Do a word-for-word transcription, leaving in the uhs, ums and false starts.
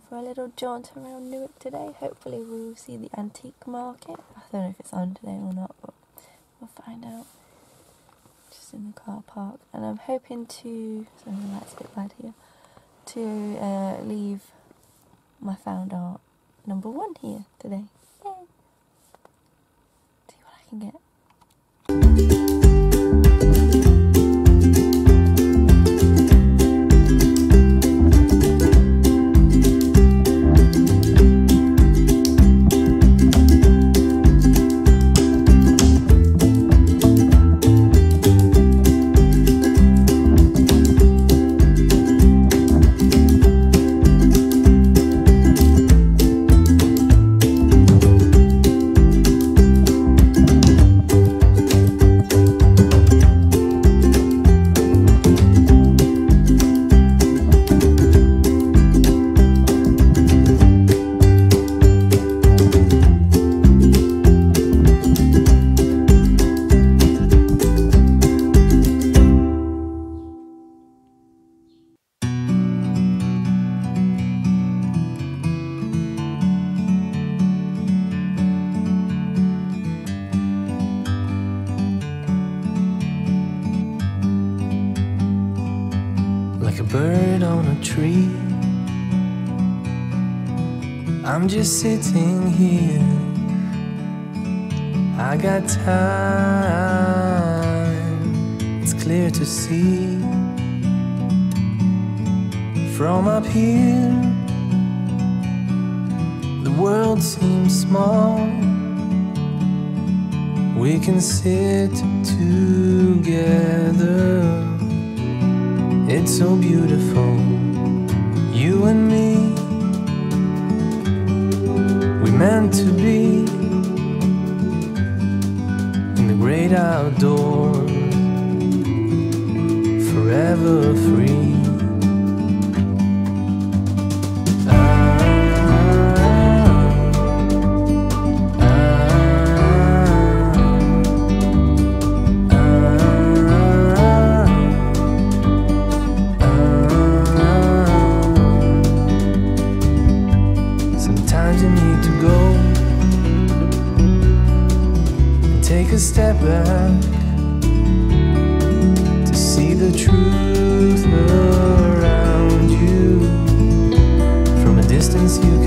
for a little jaunt around Newark today. Hopefully we'll see the antique market. I don't know if it's on today or not, but we'll find out. Just in the car park, and I'm hoping to, sorry the light's a bit bad here, to uh, leave my found art number one here today. Yay! See what I can get. Like a bird on a tree, I'm just sitting here. I got time, it's clear to see. From up here, the world seems small. We can sit together. It's so beautiful, you and me. We meant to be in the great outdoors, forever free. Sometimes you need to go and take a step back to see the truth around you. From a distance you